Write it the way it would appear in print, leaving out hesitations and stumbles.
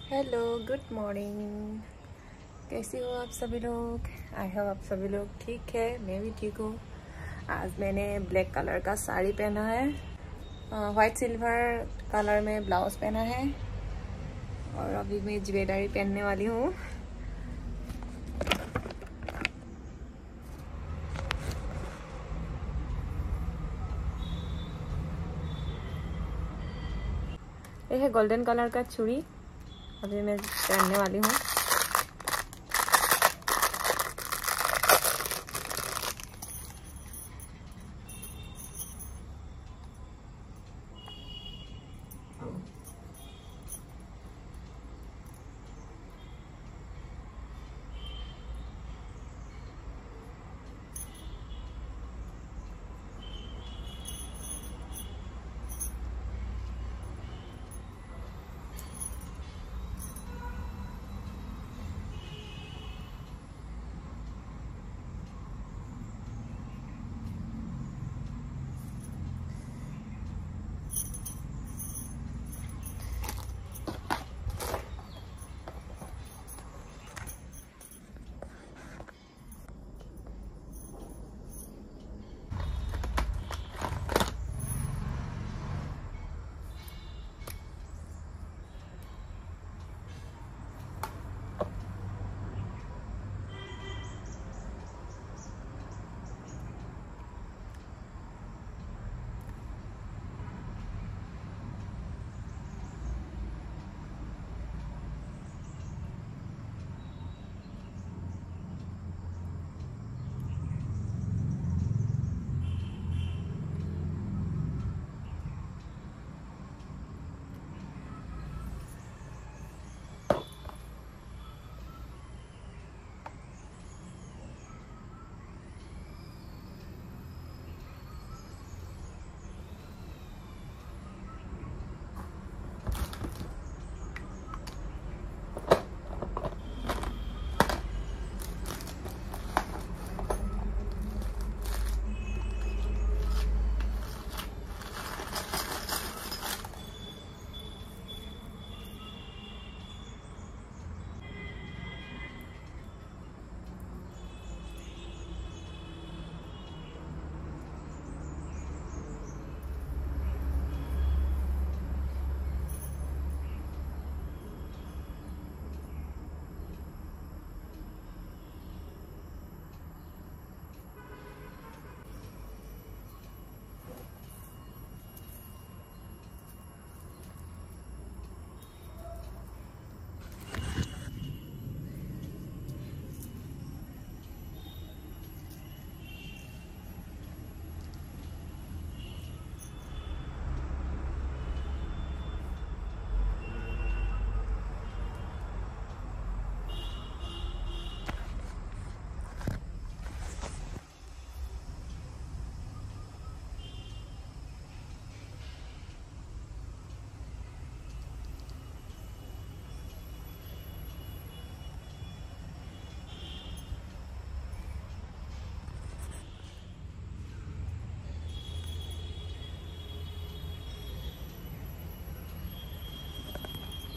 Hello, good morning. कैसे हो आप सभी लोग? आई होप आप सभी लोग ठीक है। मैं भी ठीक हूँ। आज मैंने ब्लैक कलर का साड़ी पहना है, वाइट सिल्वर कलर में ब्लाउज पहना है और अभी मैं ज्वेलरी पहनने वाली हूँ। यह है गोल्डन कलर का चूड़ी, अभी मैं पहनने वाली हूँ।